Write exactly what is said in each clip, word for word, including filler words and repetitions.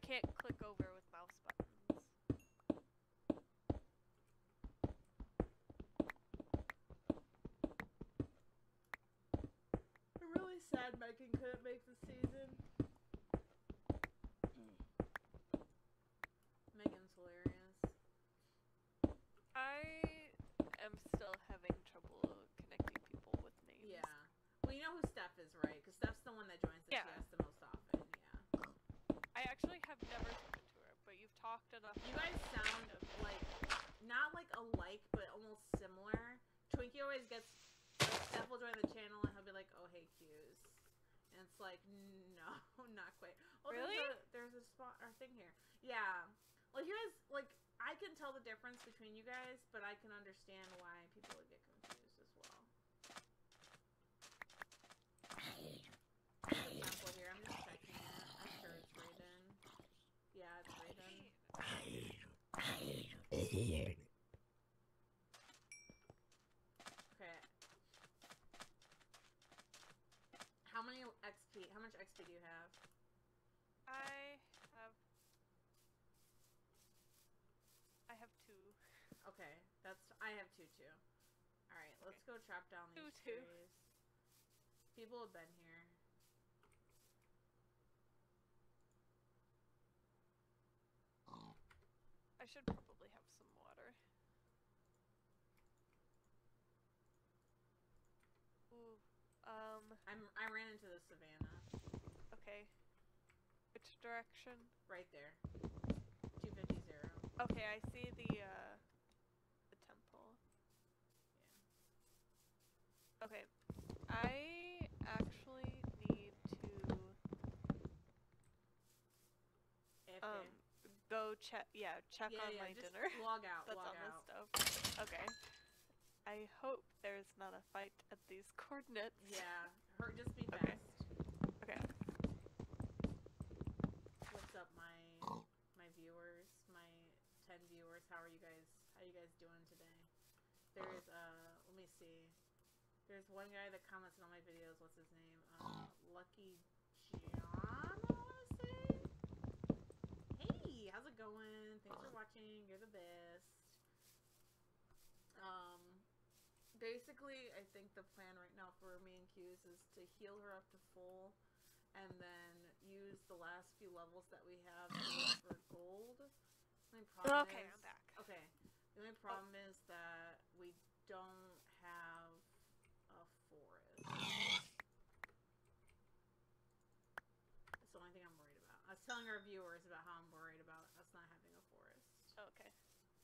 can't click over with mouse buttons. I'm really sad Megan couldn't make the season. Megan's hilarious. I am still having trouble connecting people with names. Yeah. Well, you know who Steph is, right? Because Steph's the one that joins the Yeah. T S the most often. Yeah. I actually have never spoken to her, but you've talked enough. You guys sound like, not like alike, but almost similar. Twinkie always gets, like, Steph will join the channel and he'll be like, oh, hey, Q's. And it's like, no, not quite. Oh, Really? There's a, there's a spot, or thing here. Yeah. Like, you guys, like, I can tell the difference between you guys, but I can understand why people would get confused as well. The temple here, I'm just checking it. I'm sure it's Raiden. Yeah, it's Raiden. Okay. How many X P, how much X P do you have? I have... I have two. Okay, that's, I have two too. Alright, Okay. let's go chop down these Two, two. trees. People have been here. I should probably have some water. Ooh, um, I'm, I ran into the savannah. okay. Which direction? Right there. two fifty. Okay, I see the, uh, the temple. Yeah. Okay, I actually need to, If um, go check, yeah, check yeah, on yeah, my just dinner. log out, That's log on out. the stove. Okay. I hope there's not a fight at these coordinates. Yeah, her, just be fast. Okay. Okay. What's up, my my viewers, my ten viewers? How are you guys? How are you guys doing today? There's uh, let me see. There's one guy that comments on all my videos. What's his name? Uh, Lucky John, I want to say. Hey, how's it going? Thanks for watching. You're the best. Um, basically, I think the plan right now for me and Q's is to heal her up to full, and then use the last few levels that we have for gold. The only problem Okay, is, I'm back. Okay, the only problem oh. is that we don't have a forest. That's the only thing I'm worried about. I was telling our viewers about how I'm worried about us not having a forest. Okay.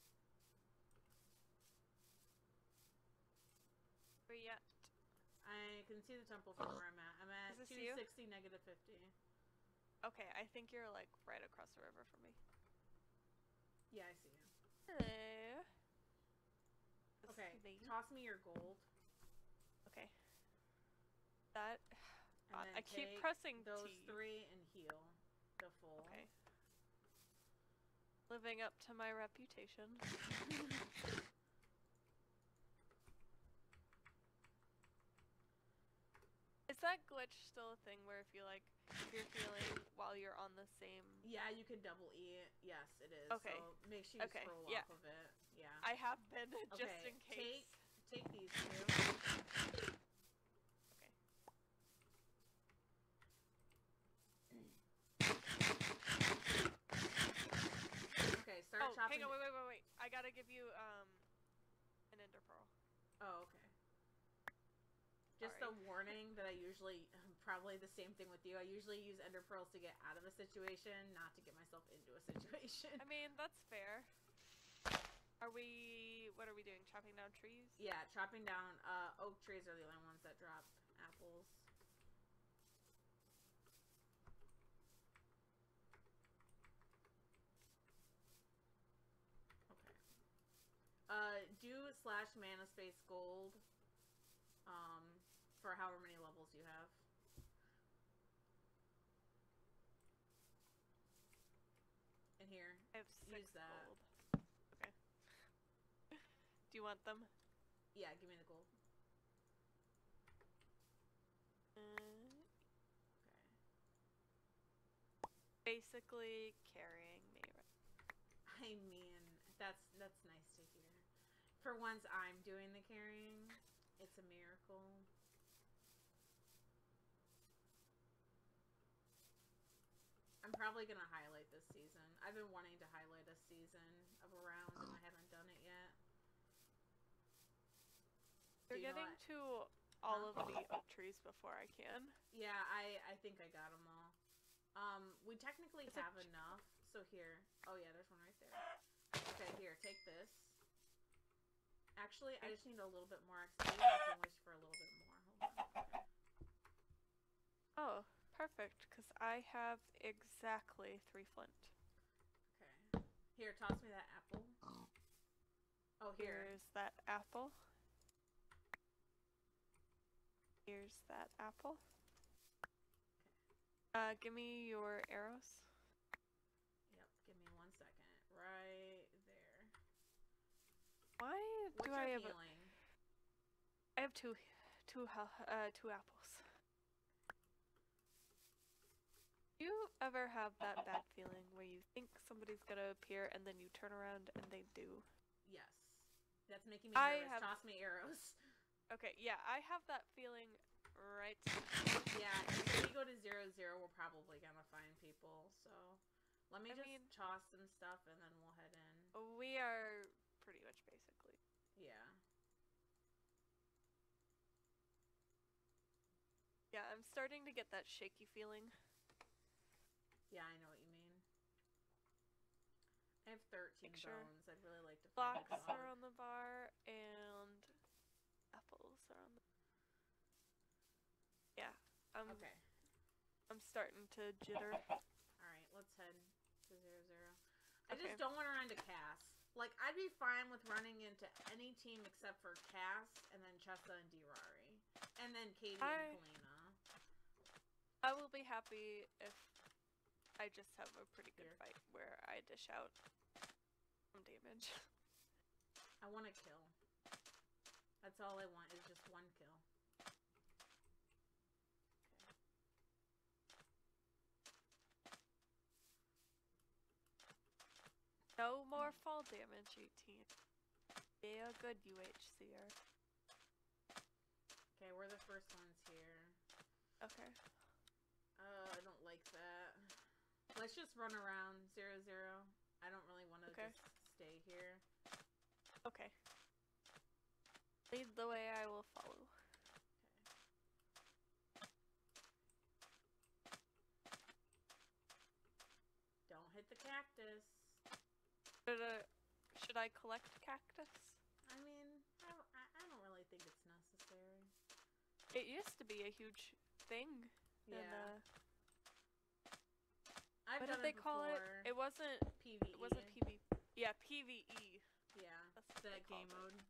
Where you at? I can see the temple from where I'm at. I'm at two sixty, negative fifty. Okay, I think you're like right across the river from me. Yeah, I see you. Hello. Okay, toss me your gold. Okay. That. God, I keep take pressing those T. three and heal the full. Okay. Living up to my reputation. Is that glitch still a thing where if you like, if you're healing while you're on the same... Yeah, you can double E it. Yes, it is. Okay. So make sure you okay. scroll yeah. off of it. Yeah. I have been, just okay. in case. Take, take these two. Okay. Okay, start oh, chopping. hang on, wait, wait, wait, wait. I gotta give you, um, an ender pearl. Oh, okay. Just a warning that I usually, probably the same thing with you, I usually use ender pearls to get out of a situation, not to get myself into a situation. I mean, that's fair. Are we, what are we doing, chopping down trees? Yeah, chopping down, uh, oak trees are the only ones that drop apples. Okay. Uh, do slash mana space gold. Um, for however many levels you have. In here. I have six Use that. gold. Okay. Do you want them? Yeah, give me the gold. Uh, Okay. basically carrying me. I mean, that's that's nice to hear. For once, I'm doing the carrying. It's a miracle. I'm probably gonna highlight this season. I've been wanting to highlight a season of a round, and I haven't done it yet. You're you know getting what? to all Huh? of the oak trees before I can. Yeah, I I think I got them all. Um, we technically It's a have ch- enough. So here. Oh yeah, there's one right there. Okay, here, take this. Actually, I just need a little bit more X P. I can wish for a little bit more. Hold on. Oh, perfect, because I have exactly three flint. Okay. Here, toss me that apple. Oh, here. Here's that apple. Here's that apple. Uh, give me your arrows. Yep, give me one second. Right there. Why What's do your I have? A, healing? I have two, two, hel- uh, two apples. Do you ever have that bad feeling where you think somebody's gonna appear and then you turn around and they do? Yes. That's making me I nervous. have- Toss me arrows. Okay, yeah, I have that feeling right. Yeah, if we go to zero zero, we're probably gonna find people. So let me I just mean- toss some stuff and then we'll head in. We are pretty much basically. Yeah. Yeah, I'm starting to get that shaky feeling. Yeah, I know what you mean. I have thirteen Picture. bones. I'd really like to find Blocks a dog. are on the bar and apples are on the. Yeah, I'm. Okay. I'm starting to jitter. Alright, let's head to zero zero. I Okay. just don't want to run to Cass. Like, I'd be fine with running into any team except for Cass, and then Chessa and Dirari. And then Katie I- and Kalina. I will be happy if I just have a pretty good Here. fight where I dish out some damage. I want to kill. That's all I want, is just one kill. No more fall damage, eighteen. Be a good U H C R. Okay, we're the first ones here. Okay. Uh, I don't like that. Let's just run around zero zero. I don't really want to Okay. just stay here. Okay. Lead the way, I will follow. Don't hit the cactus. Should, uh, should I collect cactus? I mean, I, don't- I, I don't really think it's necessary. It used to be a huge thing. Yeah. And, uh, I've what done did they it call it? before. It wasn't. P V E. It wasn't P V. Yeah, P V E. Yeah, That's what that they game called mode. it.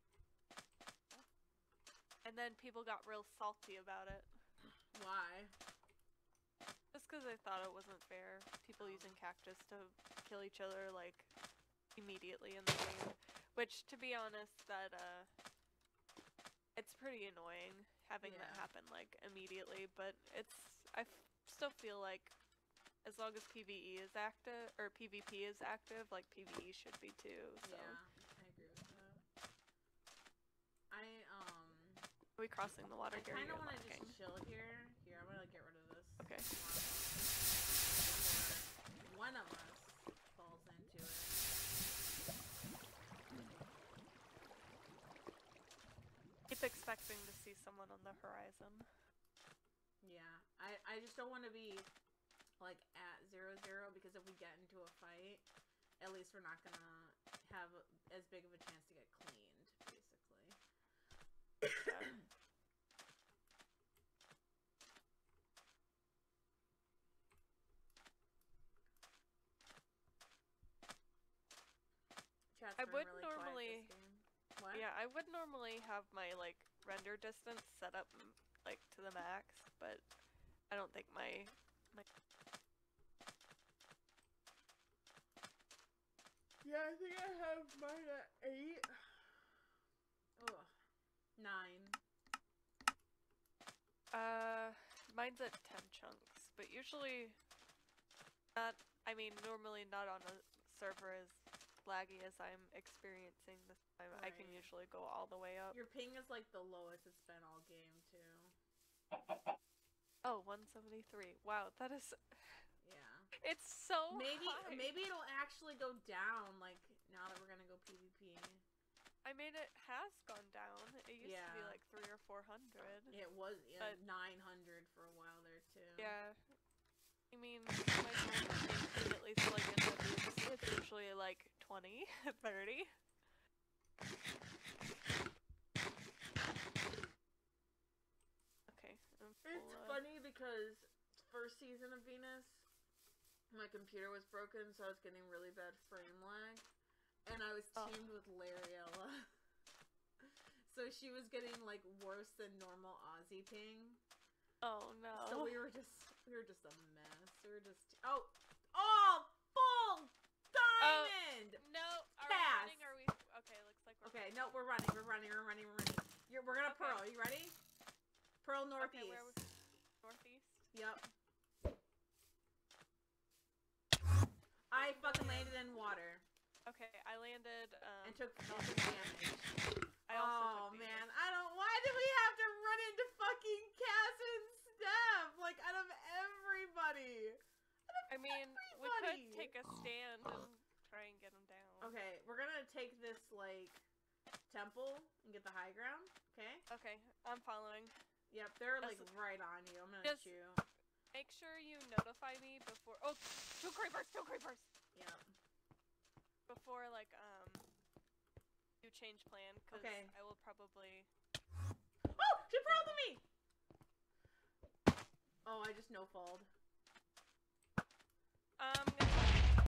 And then people got real salty about it. Why? Just because they thought it wasn't fair. People using cactus to kill each other, like, immediately in the game. Which, to be honest, that, uh... it's pretty annoying having that Yeah. happen, like, immediately. But it's... I f still feel like as long as P V E is active, or P V P is active, like, P V E should be too, so... Yeah, I agree with that. I, um... Are we crossing the water I here? kind of You're want to locking. just chill here. Here, I'm gonna get rid of this. Okay. Before one of us falls into it. Keep expecting to see someone on the horizon. Yeah, I, I just don't want to be, like, at zero zero, because if we get into a fight, at least we're not gonna have as big of a chance to get cleaned, basically. Yeah. Chat's I been would really quiet normally- this game. What? Yeah, I would normally have my, like, render distance set up, m- like, to the max, but I don't think my... my Yeah, I think I have mine at eight. Ugh. Nine. uh, mine's at ten chunks, but usually Not, I mean, normally not on a server as laggy as I'm experiencing this time. I can Right. usually go all the way up. Your ping is like the lowest it's been all game too. Oh, one seventy-three. Wow, that is. Yeah. It's so Maybe high. maybe it'll actually go down like now that we're gonna go PvP. I mean, it has gone down. It used to be Yeah. like three or four hundred. It was yeah, But- nine hundred for a while there too. Yeah. I mean, my phone, at least like in W C, it's usually like twenty, thirty. Okay, I'm It's full of- funny because first season of Venus, my computer was broken, so I was getting really bad frame lag, and I was Oh. teamed with Lariella. So she was getting like worse than normal Aussie ping. Oh no. So we were just we were just a mess. We were just oh oh full diamond. No, are Pass. we running? Are we? Okay, looks like we're. Okay, no, we're running. We're running. We're running. We're running. You're, we're gonna Okay. pearl. You ready? Pearl northeast. Okay, where we? Northeast. Yep. I fucking landed in water Okay, I landed. Um, and took, and took damage. I also Oh took man, damage. I don't. Why did we have to run into fucking Cass and Steph? Like out of everybody. I mean, we everybody. could take a stand and try and get them down. Okay, we're gonna take this like temple and get the high ground. Okay. Okay, I'm following. Yep, they're like That's- right on you. I'm gonna Just- shoot. Make sure you notify me before. Oh, two creepers! Two creepers! Yep. Before like um, you change plan, because Okay. I will probably. Oh, she pearled me. Oh, I just no falled.